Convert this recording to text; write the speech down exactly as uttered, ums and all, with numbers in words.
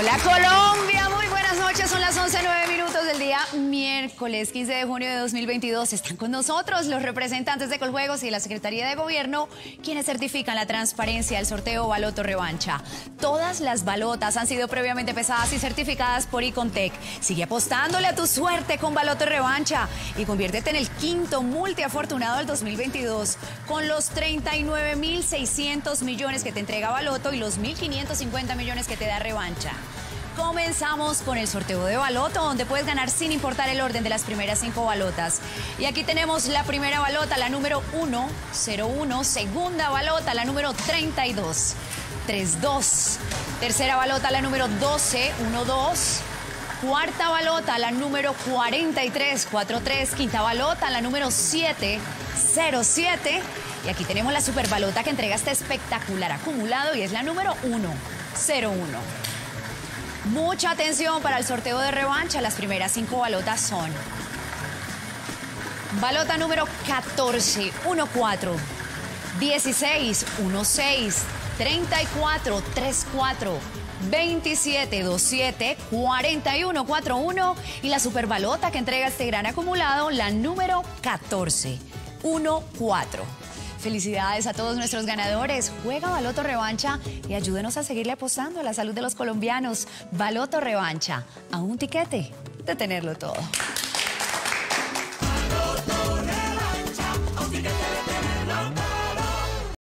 Hola Colombia, muy buenas noches, son las once nueve minutos del día miércoles quince de junio de dos mil veintidós. Están con nosotros los representantes de Coljuegos y de la Secretaría de Gobierno, quienes certifican la transparencia del sorteo Baloto Revancha. Todas las balotas han sido previamente pesadas y certificadas por Icontec. Sigue apostándole a tu suerte con Baloto Revancha y conviértete en el quinto multiafortunado del dos mil veintidós con los treinta y nueve mil seiscientos millones que te entrega Baloto y los mil quinientos cincuenta millones que te da Revancha. Comenzamos con el sorteo de Baloto, donde puedes ganar sin importar el orden de las primeras cinco balotas. Y aquí tenemos la primera balota, la número uno cero uno, segunda balota, la número treinta y dos treinta y dos, tercera balota, la número doce doce, cuarta balota, la número cuarenta y tres cuarenta y tres, quinta balota, la número siete cero siete. Y aquí tenemos la super balota que entrega este espectacular acumulado y es la número uno cero uno. Mucha atención para el sorteo de Revancha. Las primeras cinco balotas son balota número catorce catorce, dieciséis dieciséis, treinta y cuatro treinta y cuatro, veintisiete veintisiete, cuarenta y uno cuarenta y uno y la super balota que entrega este gran acumulado, la número catorce catorce. Felicidades a todos nuestros ganadores. Juega Baloto Revancha y ayúdenos a seguirle apostando a la salud de los colombianos. Baloto Revancha, a un tiquete de tenerlo todo.